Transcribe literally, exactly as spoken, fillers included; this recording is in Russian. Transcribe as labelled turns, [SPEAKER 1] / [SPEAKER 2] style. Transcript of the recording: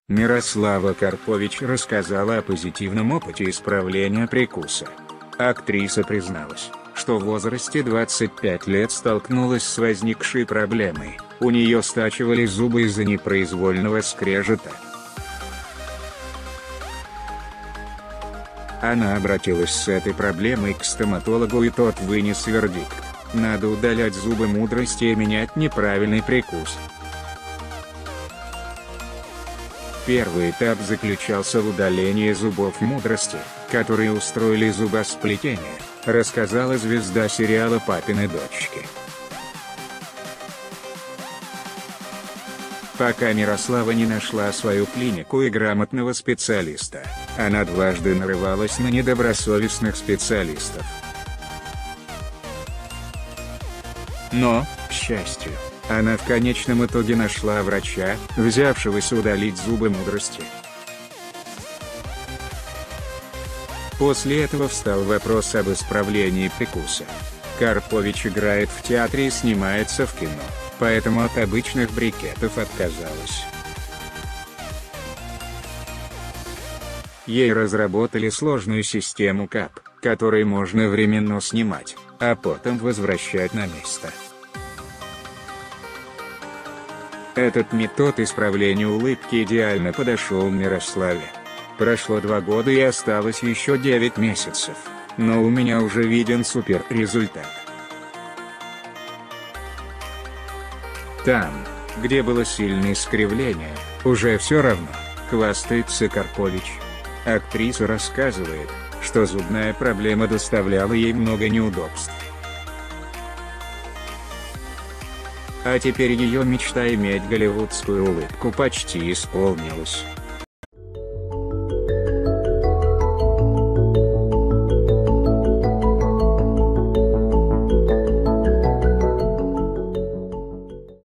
[SPEAKER 1] Мирослава Карпович рассказала о позитивном опыте исправления прикуса. Актриса призналась, что в возрасте двадцати пяти лет столкнулась с возникшей проблемой, у нее стачивали зубы из-за непроизвольного скрежета. Она обратилась с этой проблемой к стоматологу, и тот вынес вердикт: надо удалять зубы мудрости и менять неправильный прикус. Первый этап заключался в удалении зубов мудрости, которые устроили зубосплетение, рассказала звезда сериала «Папины дочки». Пока Мирослава не нашла свою клинику и грамотного специалиста, она дважды нарывалась на недобросовестных специалистов. Но, к счастью, она в конечном итоге нашла врача, взявшегося удалить зубы мудрости. После этого встал вопрос об исправлении прикуса. Карпович играет в театре и снимается в кино, поэтому от обычных брекетов отказалась. Ей разработали сложную систему КАП, которой можно временно снимать, а потом возвращать на место. Этот метод исправления улыбки идеально подошел Мирославе. Прошло два года и осталось еще девять месяцев, но у меня уже виден супер результат. Там, где было сильное искривление, уже все равно, хвастается Карпович. Актриса рассказывает, что зубная проблема доставляла ей много неудобств. А теперь ее мечта иметь голливудскую улыбку почти исполнилась.